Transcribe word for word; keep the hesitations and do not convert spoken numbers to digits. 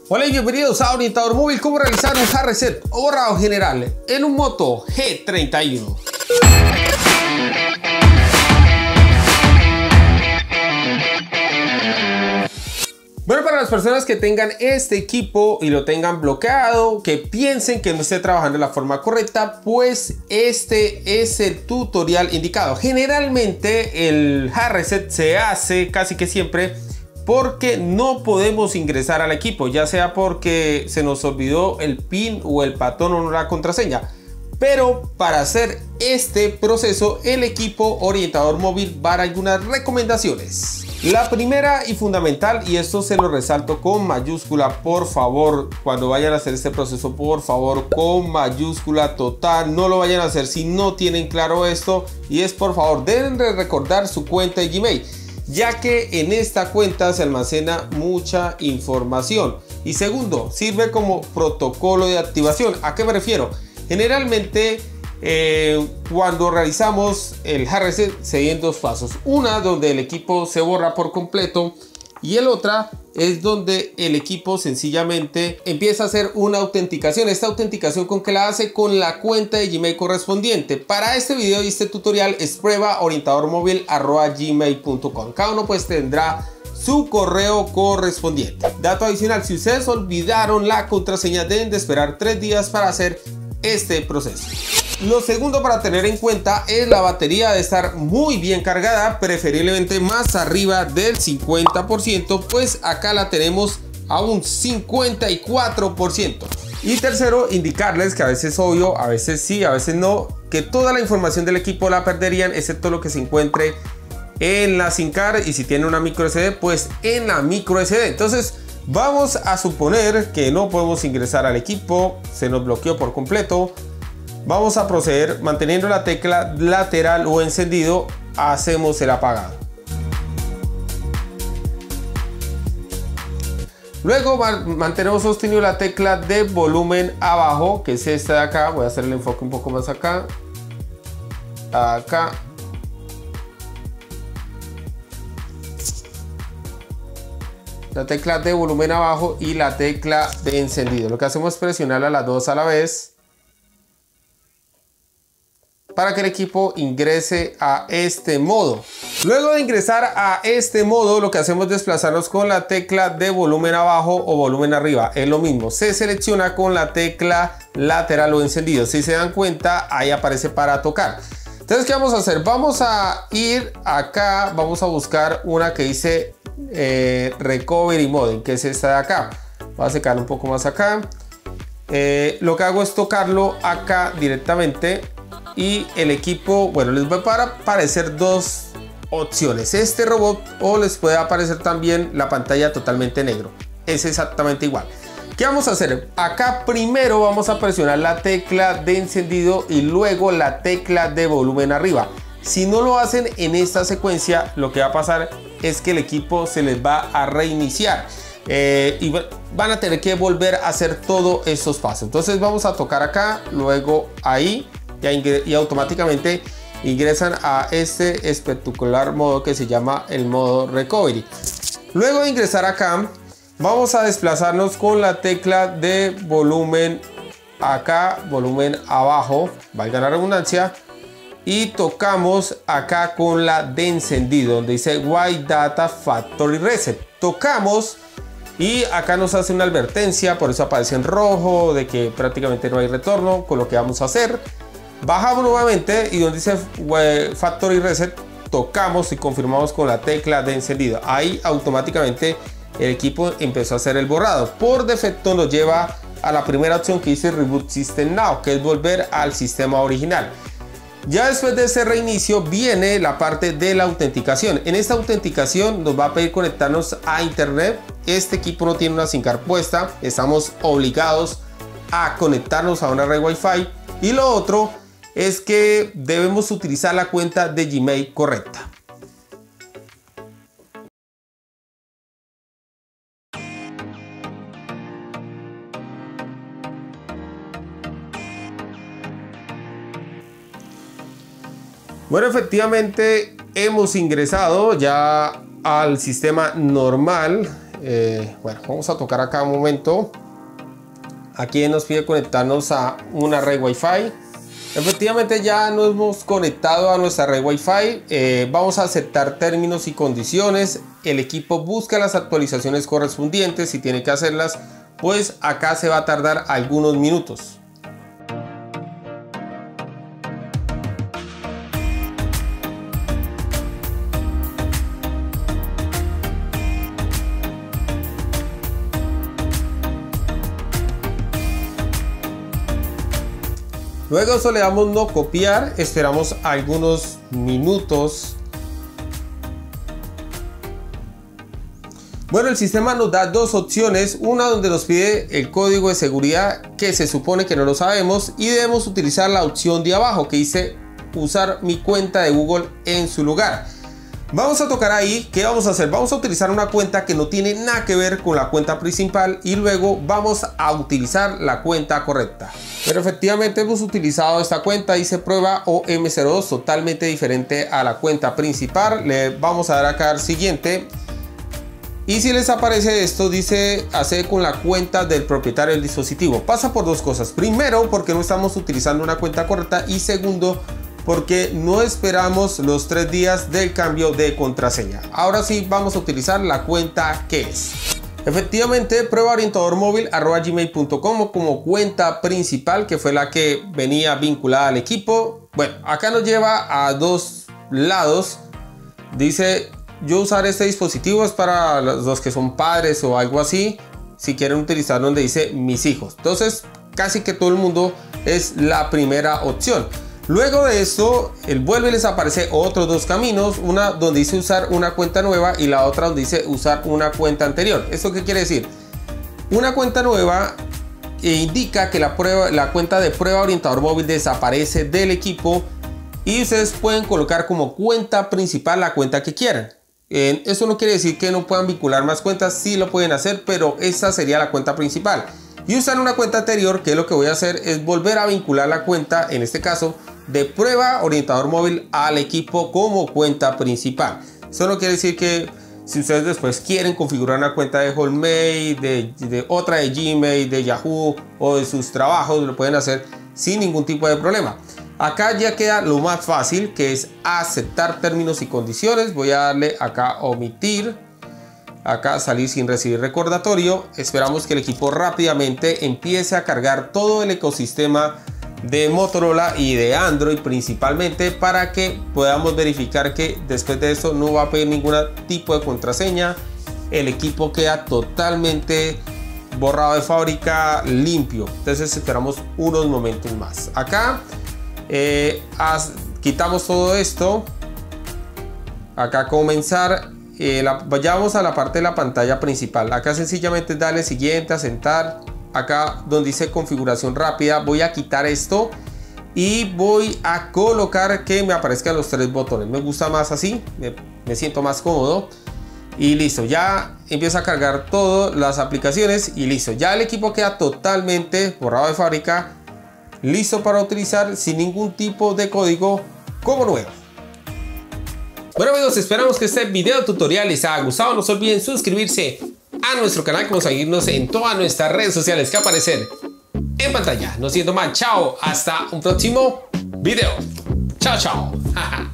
Hola y bienvenidos a Orientador Móvil. ¿Cómo realizar un hard reset o borrado general en un Moto G treinta y uno? Bueno, para las personas que tengan este equipo y lo tengan bloqueado, que piensen que no esté trabajando de la forma correcta, pues este es el tutorial indicado. Generalmente el hard reset se hace casi que siempre porque no podemos ingresar al equipo, ya sea porque se nos olvidó el pin o el patrón o la contraseña. Pero para hacer este proceso, el equipo Orientador Móvil va a dar algunas recomendaciones. La primera y fundamental, y esto se lo resalto con mayúscula, por favor, cuando vayan a hacer este proceso, por favor, con mayúscula total, no lo vayan a hacer si no tienen claro esto, y es por favor, deben de recordar su cuenta de Gmail, ya que en esta cuenta se almacena mucha información. Y segundo, sirve como protocolo de activación. ¿A qué me refiero? Generalmente eh, cuando realizamos el hard reset se vienen dos pasos. Una donde el equipo se borra por completo y el otra es donde el equipo sencillamente empieza a hacer una autenticación. Esta autenticación con que la hace con la cuenta de Gmail correspondiente. Para este video y este tutorial es prueba orientador móvil arroba gmail punto com. Cada uno pues tendrá su correo correspondiente. Dato adicional, si ustedes olvidaron la contraseña deben de esperar tres días para hacer este proceso. Lo segundo para tener en cuenta es la batería de estar muy bien cargada, preferiblemente más arriba del cincuenta por ciento, pues acá la tenemos a un cincuenta y cuatro por ciento. Y tercero, indicarles que a veces obvio, a veces sí, a veces no, que toda la información del equipo la perderían, excepto lo que se encuentre en la SIM card, y si tiene una micro S D, pues en la micro S D. Entonces vamos a suponer que no podemos ingresar al equipo, se nos bloqueó por completo. Vamos a proceder manteniendo la tecla lateral o encendido, hacemos el apagado. Luego mantenemos sostenido la tecla de volumen abajo, que es esta de acá. Voy a hacer el enfoque un poco más acá. Acá. La tecla de volumen abajo y la tecla de encendido. Lo que hacemos es presionar a las dos a la vez para que el equipo ingrese a este modo. Luego de ingresar a este modo, lo que hacemos es desplazarnos con la tecla de volumen abajo o volumen arriba. Es lo mismo, se selecciona con la tecla lateral o encendido. Si se dan cuenta, ahí aparece para tocar. Entonces, ¿qué vamos a hacer? Vamos a ir acá, vamos a buscar una que dice eh, Recovery Mode, que es esta de acá. Voy a secar un poco más acá. Eh, lo que hago es tocarlo acá directamente. Y el equipo, bueno, les va a aparecer dos opciones, este robot, o les puede aparecer también la pantalla totalmente negro. Es exactamente igual. ¿Qué vamos a hacer? Acá primero vamos a presionar la tecla de encendido y luego la tecla de volumen arriba. Si no lo hacen en esta secuencia, lo que va a pasar es que el equipo se les va a reiniciar. Eh, y van a tener que volver a hacer todos esos pasos. Entonces vamos a tocar acá, luego ahí. Y automáticamente ingresan a este espectacular modo que se llama el modo Recovery. Luego de ingresar acá, vamos a desplazarnos con la tecla de volumen acá, volumen abajo, valga la redundancia, y tocamos acá con la de encendido, donde dice White Data Factory Reset. Tocamos y acá nos hace una advertencia, por eso aparece en rojo, de que prácticamente no hay retorno con lo que vamos a hacer. Bajamos nuevamente y donde dice Factory Reset, tocamos y confirmamos con la tecla de encendido. Ahí automáticamente el equipo empezó a hacer el borrado. Por defecto nos lleva a la primera opción que dice Reboot System Now, que es volver al sistema original. Ya después de ese reinicio viene la parte de la autenticación. En esta autenticación nos va a pedir conectarnos a internet. Este equipo no tiene una SIM card puesta, estamos obligados a conectarnos a una red Wi-Fi. Y lo otro es que debemos utilizar la cuenta de Gmail correcta. Bueno, efectivamente hemos ingresado ya al sistema normal. Eh, bueno, vamos a tocar acá un momento. Aquí nos pide conectarnos a una red Wi-Fi. Efectivamente ya nos hemos conectado a nuestra red Wi-Fi. Eh, vamos a aceptar términos y condiciones. El equipo busca las actualizaciones correspondientes. Si tiene que hacerlas, pues acá se va a tardar algunos minutos. Luego eso le damos no copiar, esperamos algunos minutos. Bueno, el sistema nos da dos opciones, una donde nos pide el código de seguridad que se supone que no lo sabemos y debemos utilizar la opción de abajo que dice usar mi cuenta de Google en su lugar. Vamos a tocar ahí. ¿Qué vamos a hacer? Vamos a utilizar una cuenta que no tiene nada que ver con la cuenta principal y luego vamos a utilizar la cuenta correcta. Pero efectivamente hemos utilizado esta cuenta, dice prueba O M cero dos, totalmente diferente a la cuenta principal. Le vamos a dar acá al siguiente. Y si les aparece esto, dice hacer con la cuenta del propietario del dispositivo. Pasa por dos cosas. Primero, porque no estamos utilizando una cuenta correcta. Y segundo, porque no esperamos los tres días del cambio de contraseña. Ahora sí, vamos a utilizar la cuenta que es. Efectivamente, prueba orientador móvil arroba gmail punto com como cuenta principal, que fue la que venía vinculada al equipo. Bueno, acá nos lleva a dos lados. Dice, yo usar este dispositivo es para los que son padres o algo así. Si quieren utilizar donde dice mis hijos. Entonces, casi que todo el mundo es la primera opción. Luego de esto, el vuelve y les aparece otros dos caminos, una donde dice usar una cuenta nueva y la otra donde dice usar una cuenta anterior. ¿Esto qué quiere decir? Una cuenta nueva indica que la, prueba, la cuenta de prueba orientador móvil desaparece del equipo y ustedes pueden colocar como cuenta principal la cuenta que quieran. Eh, eso no quiere decir que no puedan vincular más cuentas, sí lo pueden hacer, pero esta sería la cuenta principal. Y usar una cuenta anterior, que es lo que voy a hacer, es volver a vincular la cuenta, en este caso, de prueba orientador móvil al equipo como cuenta principal. Eso no quiere decir que si ustedes después quieren configurar una cuenta de Hotmail, de, de otra de Gmail, de Yahoo o de sus trabajos, lo pueden hacer sin ningún tipo de problema. Acá ya queda lo más fácil, que es aceptar términos y condiciones. Voy a darle acá omitir. Acá salir sin recibir recordatorio. Esperamos que el equipo rápidamente empiece a cargar todo el ecosistema de Motorola y de Android principalmente, para que podamos verificar que después de esto no va a pedir ningún tipo de contraseña. El equipo queda totalmente borrado de fábrica, limpio. Entonces esperamos unos momentos más. Acá eh, as, quitamos todo esto. Acá comenzar. Eh, la, vayamos a la parte de la pantalla principal. Acá sencillamente darle siguiente, asentar. Acá donde dice configuración rápida, voy a quitar esto y voy a colocar que me aparezcan los tres botones. Me gusta más así, me, me siento más cómodo. Y listo, ya empieza a cargar todas las aplicaciones y listo. Ya el equipo queda totalmente borrado de fábrica, listo para utilizar sin ningún tipo de código como nuevo. Bueno amigos, esperamos que este video tutorial les haya gustado. No se olviden suscribirse a nuestro canal, como seguirnos en todas nuestras redes sociales que aparecen en pantalla. No siendo más, chao, hasta un próximo video. Chao, chao.